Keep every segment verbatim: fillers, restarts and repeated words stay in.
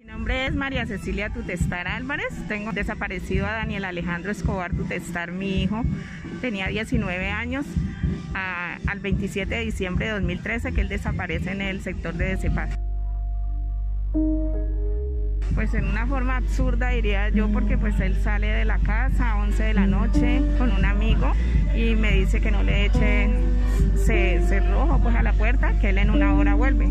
Mi nombre es María Cecilia Tutestar Álvarez, tengo desaparecido a Daniel Alejandro Escobar Tutestar, mi hijo, tenía diecinueve años, a, al veintisiete de diciembre de dos mil trece que él desaparece en el sector de Decepaz. Pues en una forma absurda diría yo, porque pues él sale de la casa a once de la noche con un amigo y me dice que no le eche cerrojo pues a la puerta, que él en una hora vuelve.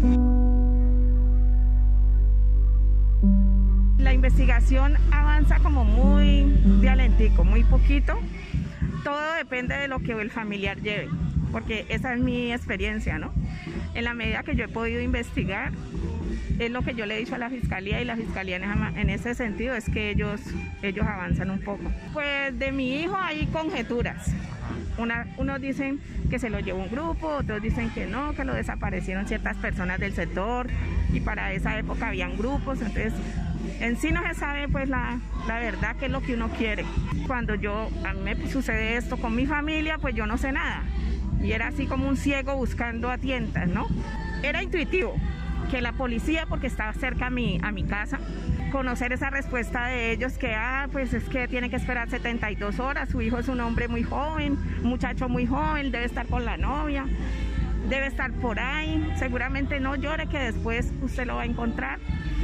La investigación avanza como muy de alentico, muy poquito. Todo depende de lo que el familiar lleve, porque esa es mi experiencia, ¿no? En la medida que yo he podido investigar, es lo que yo le he dicho a la fiscalía, y la fiscalía en ese sentido es que ellos, ellos avanzan un poco. Pues de mi hijo hay conjeturas. Una, unos dicen que se lo llevó un grupo, otros dicen que no, que lo desaparecieron ciertas personas del sector, y para esa época habían grupos. Entonces en sí no se sabe pues la, la verdad, qué es lo que uno quiere. Cuando yo, a mí me sucede esto con mi familia, pues yo no sé nada, y era así como un ciego buscando a tientas, ¿no? Era intuitivo que la policía, porque estaba cerca a mi, a mi casa, conocer esa respuesta de ellos que, ah, pues es que tiene que esperar setenta y dos horas, su hijo es un hombre muy joven, un muchacho muy joven, debe estar con la novia, debe estar por ahí, seguramente no llore que después usted lo va a encontrar.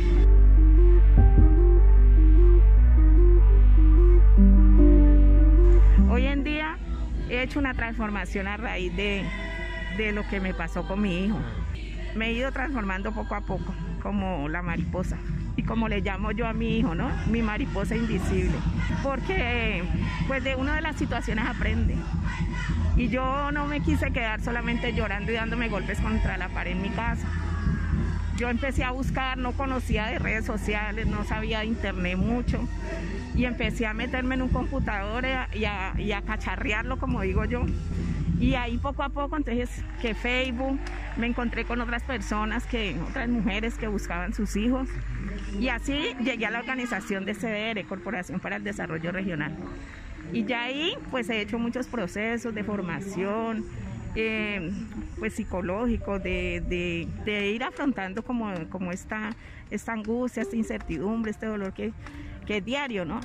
Hoy en día he hecho una transformación a raíz de, de lo que me pasó con mi hijo. Me he ido transformando poco a poco, como la mariposa, y como le llamo yo a mi hijo, ¿no? Mi mariposa invisible, porque pues de una de las situaciones aprende. Y yo no me quise quedar solamente llorando y dándome golpes contra la pared en mi casa. Yo empecé a buscar, no conocía de redes sociales, no sabía de internet mucho, y empecé a meterme en un computador y a, y a cacharrearlo, como digo yo. Y ahí poco a poco, entonces, que Facebook, me encontré con otras personas, que otras mujeres que buscaban sus hijos. Y así llegué a la organización de C D R, Corporación para el Desarrollo Regional. Y ya ahí, pues, he hecho muchos procesos de formación, eh, pues, psicológicos, de, de, de ir afrontando como, como esta, esta angustia, esta incertidumbre, este dolor que, que es diario, ¿no?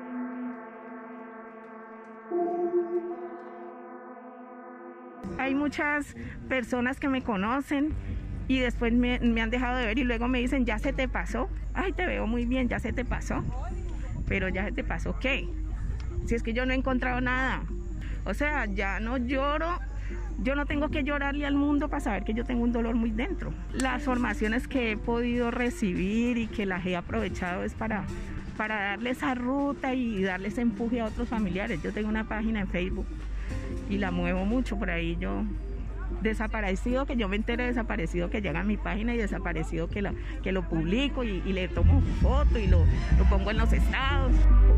Hay muchas personas que me conocen y después me, me han dejado de ver y luego me dicen, ya se te pasó. Ay, te veo muy bien, ya se te pasó. Pero ya se te pasó, ¿qué? Si es que yo no he encontrado nada. O sea, ya no lloro, yo no tengo que llorarle al mundo para saber que yo tengo un dolor muy dentro. Las formaciones que he podido recibir y que las he aprovechado es para, para darle esa ruta y darle ese empuje a otros familiares. Yo tengo una página en Facebook y la muevo mucho por ahí. Yo desaparecido, que yo me entere de desaparecido, que llega a mi página, y desaparecido que, la, que lo publico y, y le tomo foto y lo, lo pongo en los estados.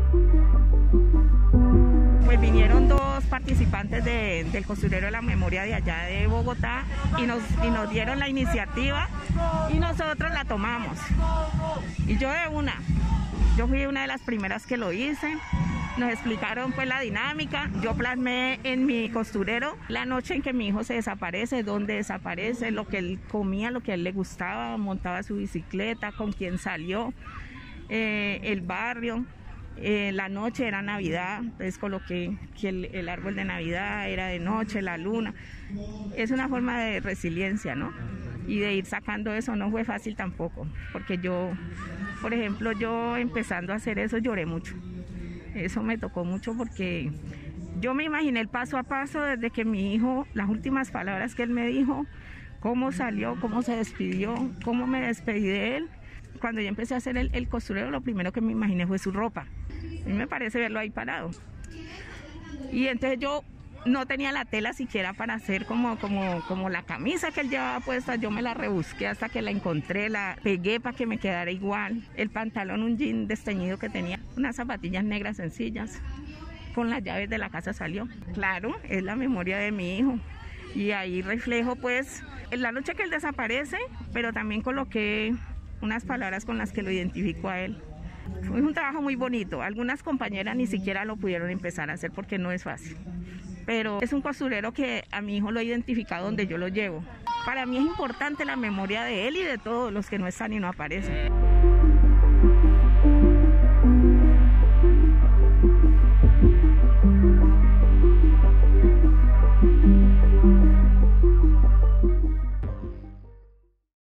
Pues vinieron dos participantes de, del Costurero de la Memoria de allá de Bogotá y nos, y nos dieron la iniciativa y nosotros la tomamos. Y yo de una, yo fui una de las primeras que lo hice. Nos explicaron pues la dinámica, yo plasmé en mi costurero la noche en que mi hijo se desaparece, dónde desaparece, lo que él comía, lo que a él le gustaba, montaba su bicicleta, con quién salió, eh, el barrio, eh, la noche era Navidad, entonces coloqué que el, el árbol de Navidad era de noche, la luna. Es una forma de resiliencia, ¿no? Y de ir sacando eso no fue fácil tampoco, porque yo, por ejemplo, yo empezando a hacer eso lloré mucho. Eso me tocó mucho porque yo me imaginé el paso a paso desde que mi hijo, las últimas palabras que él me dijo, cómo salió, cómo se despidió, cómo me despedí de él. Cuando yo empecé a hacer el, el costurero, lo primero que me imaginé fue su ropa. A mí me parece verlo ahí parado. Y entonces yo no tenía la tela siquiera para hacer como, como, como la camisa que él llevaba puesta. Yo me la rebusqué hasta que la encontré, la pegué para que me quedara igual. El pantalón, un jean desteñido que tenía, unas zapatillas negras sencillas. Con las llaves de la casa salió. Claro, es la memoria de mi hijo. Y ahí reflejo pues en la noche que él desaparece, pero también coloqué unas palabras con las que lo identifico a él. Fue un trabajo muy bonito. Algunas compañeras ni siquiera lo pudieron empezar a hacer porque no es fácil. Pero es un costurero que a mi hijo lo he identificado donde yo lo llevo. Para mí es importante la memoria de él y de todos los que no están y no aparecen.